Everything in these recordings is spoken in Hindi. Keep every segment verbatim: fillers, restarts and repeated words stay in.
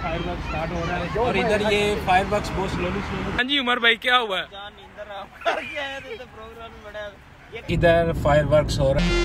फायरवर्क स्टार्ट हो रहा है और इधर ये फायरवर्क्स बहुत स्लोली स्लोली। हाँ जी उमर भाई क्या हुआ? इधर फायरवर्क्स हो रहा है।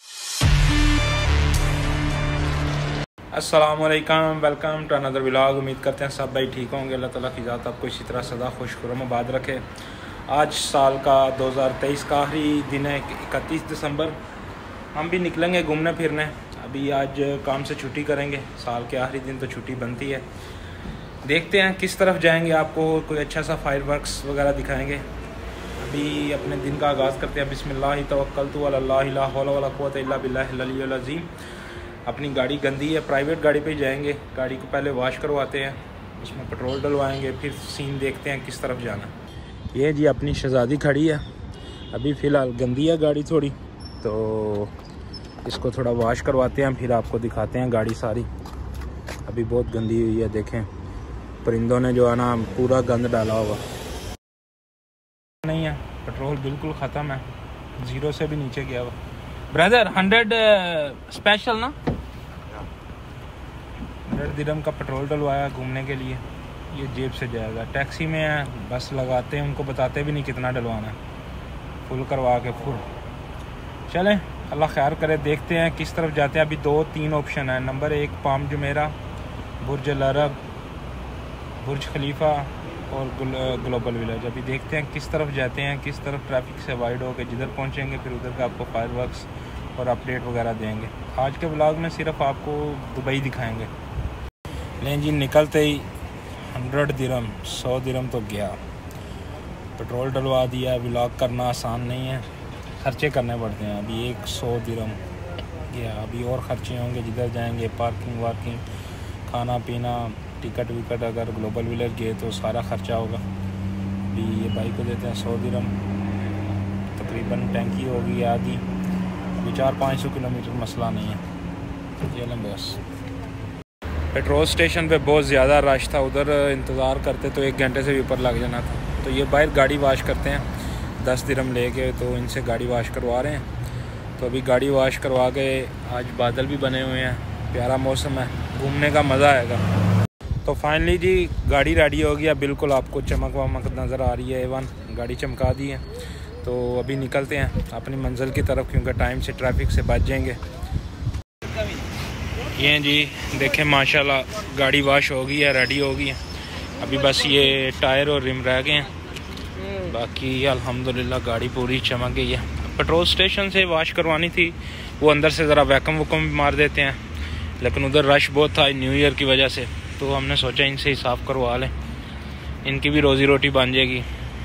अस्सलाम वालेकुम, वेलकम टू अनदर व्लॉग। उम्मीद करते हैं सब भाई ठीक होंगे। अल्लाह ताला की ज़ात आपको इसी तरह सदा खुश खुर्रम आबाद रखे। आज साल का दो हज़ार तेईस का आखिरी दिन है, इकतीस दिसंबर। हम भी निकलेंगे घूमने फिरने। अभी आज काम से छुट्टी करेंगे, साल के आखिरी दिन तो छुट्टी बनती है। देखते हैं किस तरफ जाएंगे, आपको कोई अच्छा सा फायरवर्क्स वगैरह दिखाएंगे। अभी अपने दिन का आगाज़ करते हैं। बिस्मिल्लाह तवक्कलतु अल्लाह ला हौला वला कुव्वता इल्ला बिल्लाहिल अलिय्यिल अज़ीम। अपनी गाड़ी गंदी है, प्राइवेट गाड़ी पे जाएंगे। गाड़ी को पहले वॉश करवाते हैं, उसमें पेट्रोल डलवाएंगे, फिर सीन देखते हैं किस तरफ जाना। ये जी अपनी शहज़ादी खड़ी है, अभी फ़िलहाल गंदी है गाड़ी थोड़ी, तो इसको थोड़ा वॉश करवाते हैं, फिर आपको दिखाते हैं गाड़ी सारी। अभी बहुत गंदी हुई है, देखें परिंदों ने जो है ना पूरा गंद डाला होगा। नहीं है, पेट्रोल बिल्कुल ख़त्म है, ज़ीरो से भी नीचे गया हुआ। ब्रदर हंड्रेड स्पेशल ना, हंड्रेड दिरहम का पेट्रोल डलवाया घूमने के लिए। ये जेब से जाएगा। टैक्सी में है, बस लगाते हैं, उनको बताते भी नहीं कितना डलवाना है, फुल करवा के फुल। चलें अल्लाह खैर करे, देखते हैं किस तरफ जाते हैं। अभी दो तीन ऑप्शन है। नंबर एक पाम जुमेरा, बुर्ज अल अरब, बुर्ज खलीफा और ग्लोबल विलेज। अभी देखते हैं किस तरफ जाते हैं, किस तरफ ट्रैफिक से अवॉइड होकर जिधर पहुंचेंगे फिर उधर का आपको फायरवर्क्स और अपडेट वगैरह देंगे। आज के व्लॉग में सिर्फ आपको दुबई दिखाएंगे। लेकिन जी निकलते ही हंड्रेड दिरहम, सौ दिरहम तो गया। पेट्रोल डलवा दिया। व्लॉग करना आसान नहीं है, खर्चे करने पड़ते हैं। अभी एक सौ दिरहम गया। अभी और खर्चे होंगे जिधर जाएंगे, पार्किंग वार्किंग, खाना पीना, टिकट विकट। अगर ग्लोबल विलेज गए तो सारा ख़र्चा होगा। अभी ये बाइक को देते हैं सौ दिरहम, तकरीबन टैंकी होगी आधी। अभी चार पाँच सौ किलोमीटर मसला नहीं है। ये लें बस। पेट्रोल स्टेशन पे बहुत ज़्यादा रश था, उधर इंतज़ार करते तो एक घंटे से भी ऊपर लग जाना था। तो ये बाहर गाड़ी वॉश करते हैं, दस दिरहम लेके, तो इनसे गाड़ी वॉश करवा रहे हैं। तो अभी गाड़ी वॉश करवा के, आज बादल भी बने हुए हैं, प्यारा मौसम है, घूमने का मज़ा आएगा। तो फाइनली जी गाड़ी रेडी हो गया, बिल्कुल आपको चमक वमक नज़र आ रही है, एवन गाड़ी चमका दी है। तो अभी निकलते हैं अपनी मंजिल की तरफ, क्योंकि टाइम से ट्रैफिक से बच जाएंगे। ये जी देखें माशाल्लाह गाड़ी वॉश हो गई है, रेडी हो गई है। अभी बस ये टायर और रिम रह गए हैं, बाकी अल्हम्दुलिल्लाह गाड़ी पूरी चमक गई है। पेट्रोल स्टेशन से वॉश करवानी थी, वो अंदर से ज़रा वैक्यूम वैक्यूम मार देते हैं, लेकिन उधर रश बहुत था न्यू ईयर की वजह से, तो हमने सोचा इनसे ही साफ़ करवा लें, इनकी भी रोज़ी रोटी बन जाएगी।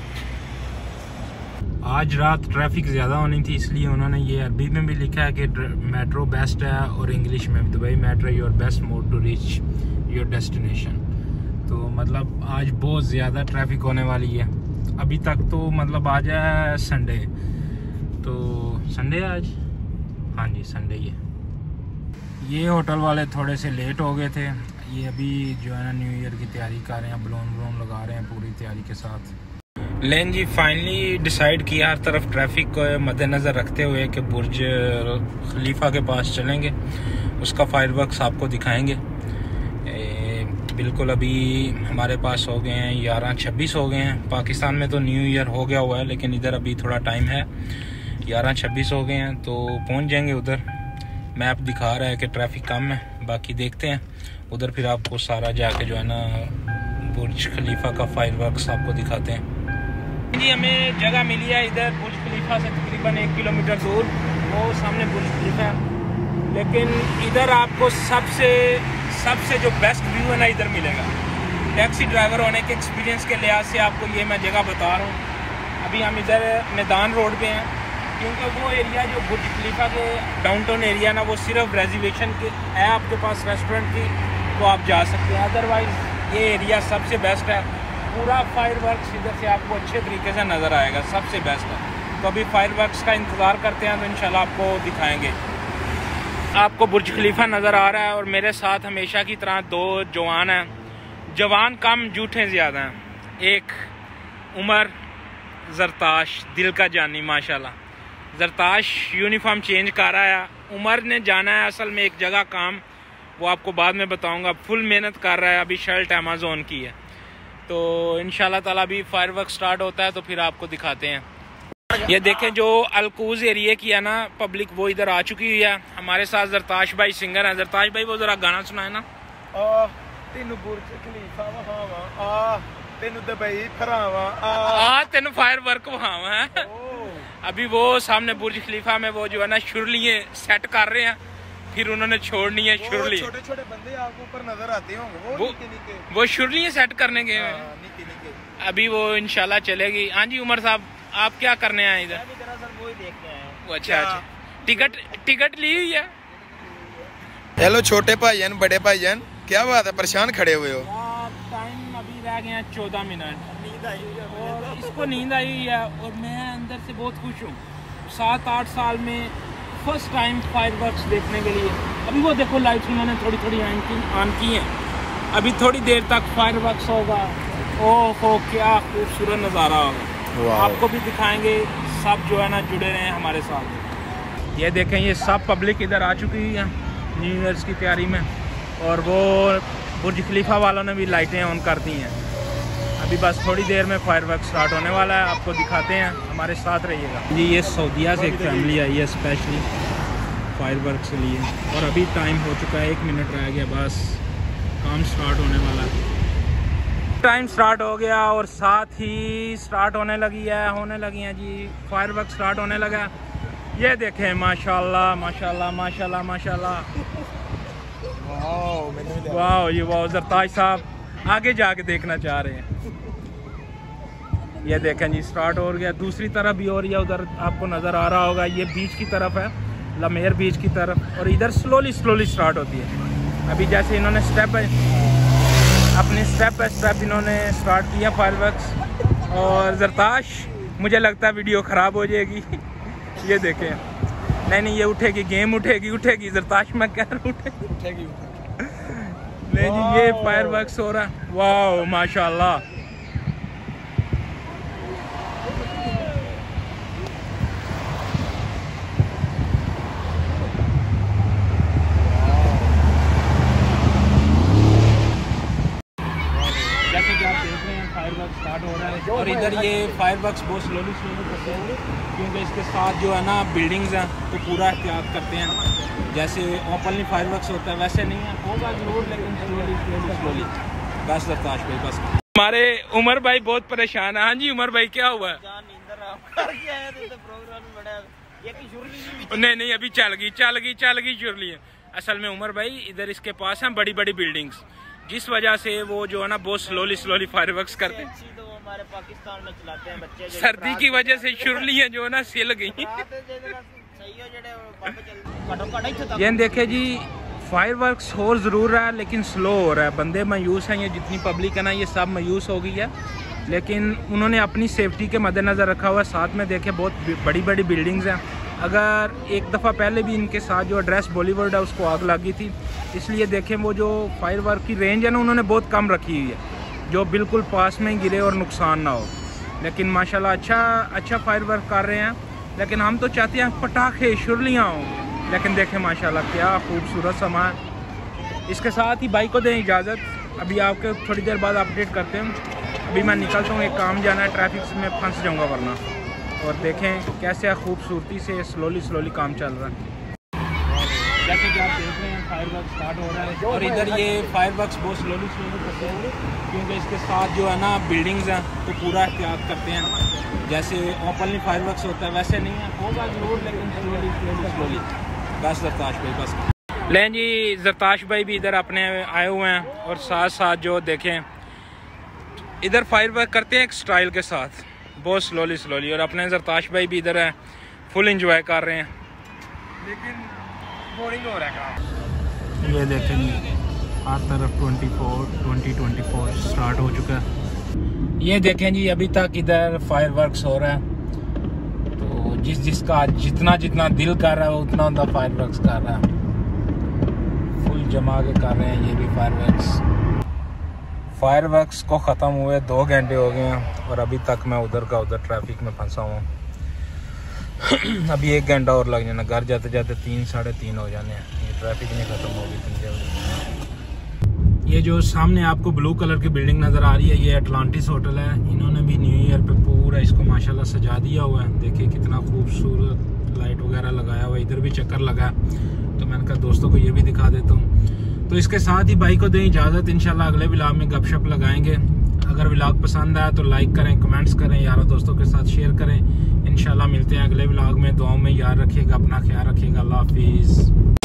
आज रात ट्रैफिक ज़्यादा होनी थी, इसलिए उन्होंने ये अरबी में भी लिखा है कि मेट्रो बेस्ट है, और इंग्लिश में Dubai metro your best mode to reach your destination. तो मतलब आज बहुत ज़्यादा ट्रैफिक होने वाली है। अभी तक तो मतलब आज है संडे, तो संडे है आज, हाँ जी संडे ही है। ये होटल वाले थोड़े से लेट हो गए थे। ये अभी जो है ना न्यू ईयर की तैयारी कर रहे हैं, बलून वलून लगा रहे हैं पूरी तैयारी के साथ। लेन जी फाइनली डिसाइड किया, हर तरफ ट्रैफिक को मद्देनज़र रखते हुए कि बुर्ज खलीफा के पास चलेंगे, उसका फायरवर्क्स आपको दिखाएंगे। ए, बिल्कुल अभी हमारे पास हो गए हैं ग्यारह छब्बीस हो गए हैं। पाकिस्तान में तो न्यू ईयर हो गया हुआ है, लेकिन इधर अभी थोड़ा टाइम है, ग्यारह छब्बीस हो गए हैं, तो पहुंच जाएंगे उधर। मैप दिखा रहा है कि ट्रैफिक कम है, बाकी देखते हैं उधर, फिर आपको सारा जाके जो है ना बुर्ज खलीफा का फायरवर्क्स आपको दिखाते हैं। जी हमें जगह मिली है इधर बुर्ज खलीफा से तकरीबन एक किलोमीटर दूर, वो सामने बुर्ज खलीफा है, लेकिन इधर आपको सबसे सबसे जो बेस्ट व्यू है ना इधर मिलेगा। टैक्सी ड्राइवर होने के एक्सपीरियंस के लिहाज से आपको ये मैं जगह बता रहा हूँ। अभी हम इधर मैदान रोड पे हैं, क्योंकि वो एरिया जो बुर्ज खलीफा के डाउनटाउन एरिया ना, वो सिर्फ रेजर्वेशन के है आपके पास रेस्टोरेंट की, तो आप जा सकते हैं। अदरवाइज़ ये एरिया सबसे बेस्ट है। पूरा फायरवर्क्स इधर से आपको अच्छे तरीके से नज़र आएगा, सबसे बेस्ट है। तो अभी फायरवर्क्स का इंतज़ार करते हैं, तो इंशाल्लाह आपको दिखाएंगे। आपको बुर्ज खलीफा नज़र आ रहा है, और मेरे साथ हमेशा की तरह दो जवान हैं। जवान कम जूठे ज़्यादा हैं। एक उमर, जरताश, दिल का जानी माशाल्लाह। जरताश यूनिफॉर्म चेंज कर रहा है, उमर ने जाना है असल में एक जगह काम, वो आपको बाद में बताऊंगा। फुल मेहनत कर रहा है, अभी शर्ट अमेज़ॉन की है। तो इंशाल्लाह ताला अभी फायरवर्क स्टार्ट होता है तो फिर आपको दिखाते हैं। ये देखें जो अलकूज एरिया की है ना पब्लिक, वो इधर आ चुकी हुई है। हमारे साथ जरताश भाई सिंगर है। जरताश भाई वो जरा गाना सुनाए ना। आ, तेनू बुर्ज खलीफा वहावा, आ, तेनू दुबई फरावा, आ, तेनू फायरवर्क वहावा है। अभी वो सामने बुर्ज खलीफा में वो जो है ना शुरलियाँ सेट कर रहे हैं, फिर उन्होंने छोड़नी है शुरली। छोटे छोटे बंदे आपको ऊपर नजर आते होंगे, वो वो, निके निके। वो शुरलियाँ सेट करने गए हैं। अभी वो इंशाल्लाह चलेगी। हाँ जी उमर साहब, आप क्या करने आए इधर? वो ही देखने आए। अच्छा अच्छा, टिकट टिकट ली हुई है। हेलो छोटे भाईजान, बड़े भाईजान, क्या बात है, परेशान खड़े हुए हो? टाइम अभी रह गए हैं चौदह मिनट। नींद आई हुई है और इसको नींद आई हुई है और मैं अंदर से बहुत खुश हूँ। सात आठ साल में फर्स्ट टाइम फायरवर्क्स देखने के लिए। अभी वो देखो लाइट्स उन्होंने थोड़ी थोड़ी ऑन की ऑन की हैं। अभी थोड़ी देर तक फायरवर्क्स होगा। ओह हो, क्या खूबसूरत नज़ारा होगा। आपको भी दिखाएंगे। सब जो है ना जुड़े रहे हैं हमारे साथ। ये देखें, ये सब पब्लिक इधर आ चुकी है न्यू ईयर्स की तैयारी में। और वो बुर्ज खलीफा वालों ने भी लाइटें ऑन कर दी हैं। अभी बस थोड़ी देर में फायरवर्क स्टार्ट होने वाला है, आपको दिखाते हैं, हमारे साथ रहिएगा जी। ये सऊदीया से एक फैमिली आई है स्पेशली फायरवर्क के लिए। और अभी टाइम हो चुका है, एक मिनट रह गया, बस काम स्टार्ट होने वाला है। टाइम स्टार्ट हो गया और साथ ही स्टार्ट होने लगी है होने लगी है जी फायरवर्क स्टार्ट होने लगा। ये देखें, माशाल्लाह माशाल्लाह माशाल्लाह माशाल्लाह, वाह ये वाह। जरताज साहब आगे जाके देखना चाह रहे हैं। ये देखें जी स्टार्ट हो गया। दूसरी तरफ भी हो रही है, उधर आपको नज़र आ रहा होगा, ये बीच की तरफ है, लमेर बीच की तरफ। और इधर स्लोली स्लोली स्टार्ट होती है। अभी जैसे इन्होंने स्टेप अपने स्टेप बाय स्टेप इन्होंने स्टार्ट किया फायरवर्क्स। और जरताश, मुझे लगता है वीडियो ख़राब हो जाएगी। ये देखें, नहीं नहीं ये उठेगी, गेम उठेगी उठेगी जरताश, मैं कह रहा उठेगी उठेगी नहीं जी, ये फायरवर्क्स हो रहा है। वाह माशाल्लाह। जैसे कि आप देख रहे हैं फायरवर्क्स स्टार्ट हो रहा है। और इधर ये फायरवर्क्स बहुत स्लोली स्लोली करते हैं, क्योंकि इसके साथ जो है ना बिल्डिंग्स हैं तो पूरा एहतियात करते हैं। जैसे ओपनली फायरवर्क्स होता है वैसे नहीं है, होगा जरूर लेकिन स्लोली स्लोली स्लोली। बस जरताश भाई बस। हमारे उमर भाई बहुत परेशान है। हाँ जी उमर भाई, क्या हुआ? नहीं नहीं अभी चल गई चल गई चल गई शुरली है। असल में उमर भाई इधर इसके पास हैं बड़ी बड़ी बिल्डिंग्स, जिस वजह से वो जो है ना बहुत स्लोली स्लोली फायरवर्क्स करते हैं। तो हमारे पाकिस्तान में चलाते हैं बच्चे। सर्दी की वजह से शुरलियाँ जो है ना सिल गई। ये देखे जी फायरवर्क्स हो ज़रूर रहा है लेकिन स्लो हो रहा है। बंदे मायूस हैं, ये जितनी पब्लिक है ना ये सब मायूस हो गई है, लेकिन उन्होंने अपनी सेफ्टी के मद्देनज़र रखा हुआ है। साथ में देखे बहुत बड़ी बड़ी बिल्डिंग्स हैं। अगर एक दफ़ा पहले भी इनके साथ जो एड्रेस बॉलीवुड है उसको आग लगी थी, इसलिए देखें वो जो फायरवर्क की रेंज है ना उन्होंने बहुत कम रखी हुई है, जो बिल्कुल पास में गिरे और नुकसान ना हो। लेकिन माशाल्लाह अच्छा अच्छा फायरवर्क कर रहे हैं। लेकिन हम तो चाहते हैं पटाखे शुरलियाँ हों, लेकिन देखें माशाल्लाह क्या खूबसूरत समा है। इसके साथ ही बाइक को दें इजाज़त, अभी आपके थोड़ी देर बाद अपडेट करते हैं। अभी मैं निकलता हूँ, एक काम जाना है, ट्रैफिक में फंस जाऊँगा वरना। और देखें कैसे खूबसूरती से स्लोली स्लोली काम चल रहा है। जैसे कि आप देख रहे हैं फायरवर्क स्टार्ट हो रहा है। और इधर ये फायरवर्क्स बहुत स्लोली स्लोली करते हैं, क्योंकि इसके साथ जो है ना बिल्डिंग्स हैं तो पूरा एहतियात करते हैं। जैसे ओपनली फायरवर्क्स होता है वैसे नहीं है, होगा जरूर लेकिन स्लोली स्लोली स्लोली। बस जरताश भाई बस। लें जी जरताश भाई भी इधर अपने आए हुए हैं और साथ साथ जो देखें इधर फायरवर्क करते हैं एक स्टाइल के साथ, बहुत स्लोली स्लोली। और अपने जरताश भाई भी इधर हैं, फुल इंजॉय कर रहे हैं, लेकिन बोरिंग हो रहा है काम। ये देखें हर तरफ twenty four twenty twenty four start हो चुका है। ये देखें जी अभी तक इधर फायरवर्क्स हो रहा है, तो जिस जिसका जितना जितना दिल कर रहा है वो उतना उतना फायरवर्क्स कर रहा है। फुल जमा के कर रहे हैं ये भी फायरवर्क्स। फायरवर्क्स को ख़त्म हुए दो घंटे हो गए हैं और अभी तक मैं उधर का उधर ट्रैफिक में फंसा हूँ। अभी एक घंटा और लग जाना, घर जाते जाते तीन साढ़े तीन हो जाने हैं। ट्रैफिक नहीं ख़त्म होगी इतनी जल्दी। ये जो सामने आपको ब्लू कलर की बिल्डिंग नज़र आ रही है, ये अटलांटिस होटल है। इन्होंने भी न्यू ईयर पे पूरा इसको माशाल्लाह सजा दिया हुआ है। देखिए कितना खूबसूरत लाइट वगैरह लगाया हुआ है। इधर भी चक्कर लगा है, तो मैंने कहा दोस्तों को ये भी दिखा देता हूँ। तो इसके साथ ही भाई को दें इजाज़त, इंशाल्लाह अगले व्लॉग में गपशप लगाएंगे। अगर व्लॉग पसंद आया तो लाइक करें, कमेंट्स करें, यारों दोस्तों के साथ शेयर करें। इंशाल्लाह मिलते हैं अगले व्लॉग में। दुआओं में याद रखिएगा, अपना ख्याल रखिएगा। अल्लाह हाफिज़।